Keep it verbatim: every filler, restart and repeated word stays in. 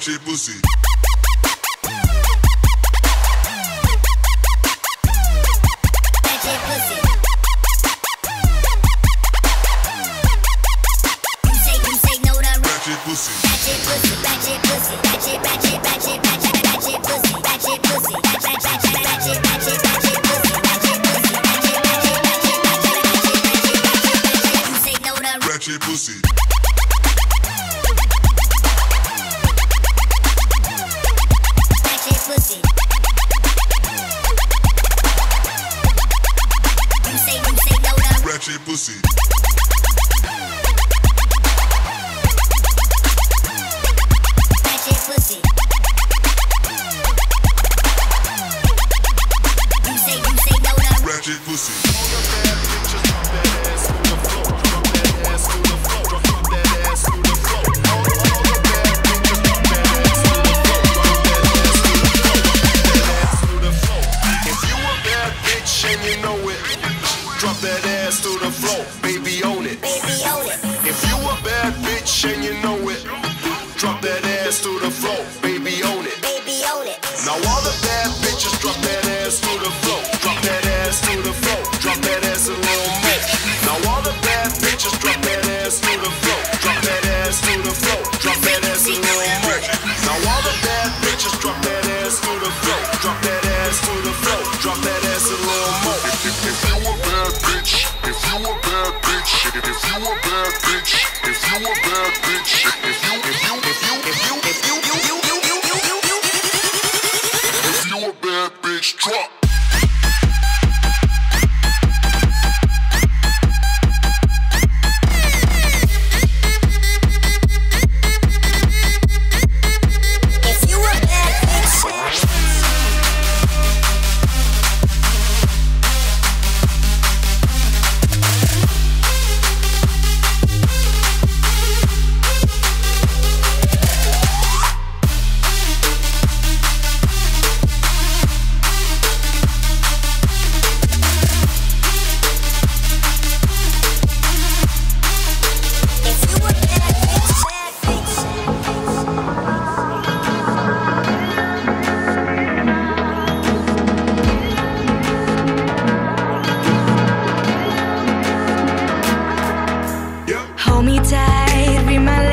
Ratchet pussy. Pussy. Ratchet pussy, ratchet pussy, ratchet, ratchet, ratchet, ratchet, ratchet pussy, ratchet pussy, ratchet, ratchet, ratchet, ratchet, ratchet pussy, ratchet pussy, ratchet, ratchet, ratchet, ratchet, ratchet, you say no to ratchet pussy. Ratchet pussy. You say you say no to ratchet pussy. Pussy. You say, you say no to ratchet pussy. All the bad bitches drop that ass to the floor, drop that ass to the floor, drop that ass to the floor. All, all the bad bitches drop that ass to the floor, drop that ass to the floor, drop that ass to the floor. If you a bad bitch and you know it, drop that ass to the floor, baby own it. Baby own it. If you a bad bitch and you know it, drop that ass to the floor, baby own it. Baby own it. Now all the bad bitches drop that ass to the floor, drop that ass to the floor, drop that ass a little more. Now all the bad bitches drop that ass to the floor, drop that ass to the floor, drop that ass a little more. Now all the bad bitches drop that ass to the floor, drop that ass to the floor, drop that ass a little more. If, if, if you a bad bitch, if you a bad bitch, if you a bad bitch, if you a bad bitch, if you, if you, if you, if you, if you, if you, you, you, you, you, you, you, you, if you a bad bitch, drop. Hold me tight, read my